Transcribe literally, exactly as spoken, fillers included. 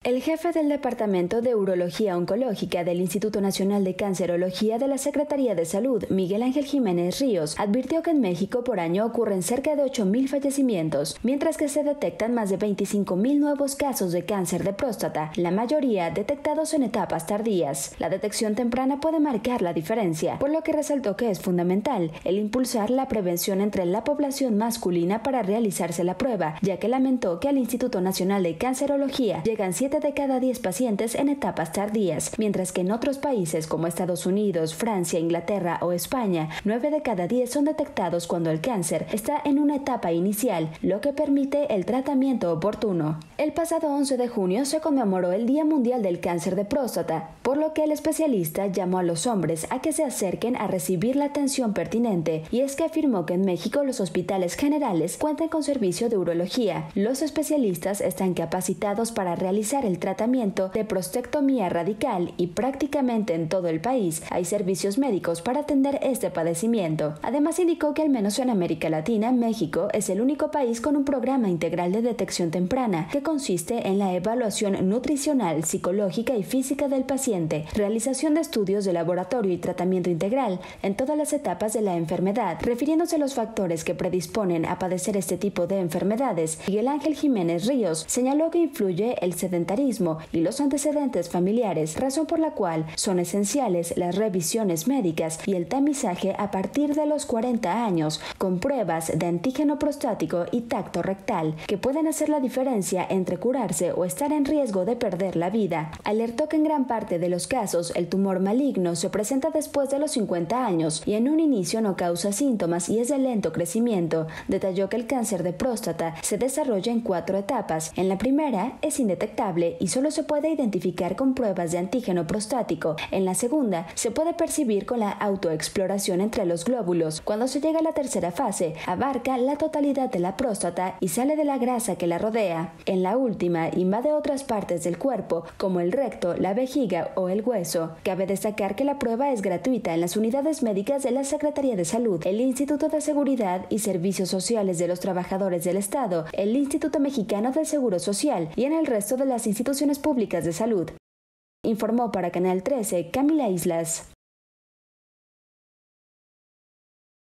El jefe del Departamento de Urología Oncológica del Instituto Nacional de Cancerología de la Secretaría de Salud, Miguel Ángel Jiménez Ríos, advirtió que en México por año ocurren cerca de ocho mil fallecimientos, mientras que se detectan más de veinticinco mil nuevos casos de cáncer de próstata, la mayoría detectados en etapas tardías. La detección temprana puede marcar la diferencia, por lo que resaltó que es fundamental el impulsar la prevención entre la población masculina para realizarse la prueba, ya que lamentó que al Instituto Nacional de Cancerología llegan siete de cada diez pacientes en etapas tardías, mientras que en otros países como Estados Unidos, Francia, Inglaterra o España, nueve de cada diez son detectados cuando el cáncer está en una etapa inicial, lo que permite el tratamiento oportuno. El pasado once de junio se conmemoró el Día Mundial del Cáncer de Próstata, por lo que el especialista llamó a los hombres a que se acerquen a recibir la atención pertinente, y es que afirmó que en México los hospitales generales cuentan con servicio de urología. Los especialistas están capacitados para realizar el tratamiento de prostectomía radical y prácticamente en todo el país hay servicios médicos para atender este padecimiento. Además indicó que al menos en América Latina, México es el único país con un programa integral de detección temprana que consiste en la evaluación nutricional, psicológica y física del paciente, realización de estudios de laboratorio y tratamiento integral en todas las etapas de la enfermedad. Refiriéndose a los factores que predisponen a padecer este tipo de enfermedades, Miguel Ángel Jiménez Ríos señaló que influye el sedentarismo y los antecedentes familiares, razón por la cual son esenciales las revisiones médicas y el tamizaje a partir de los cuarenta años, con pruebas de antígeno prostático y tacto rectal, que pueden hacer la diferencia entre curarse o estar en riesgo de perder la vida. Alertó que en gran parte de los casos el tumor maligno se presenta después de los cincuenta años y en un inicio no causa síntomas y es de lento crecimiento. Detalló que el cáncer de próstata se desarrolla en cuatro etapas. En la primera es indetectable y solo se puede identificar con pruebas de antígeno prostático. En la segunda, se puede percibir con la autoexploración entre los glóbulos. Cuando se llega a la tercera fase, abarca la totalidad de la próstata y sale de la grasa que la rodea. En la última, invade otras partes del cuerpo, como el recto, la vejiga o el hueso. Cabe destacar que la prueba es gratuita en las unidades médicas de la Secretaría de Salud, el Instituto de Seguridad y Servicios Sociales de los Trabajadores del Estado, el Instituto Mexicano del Seguro Social y en el resto de las instituciones públicas de salud. Informó para Canal trece Camila Islas.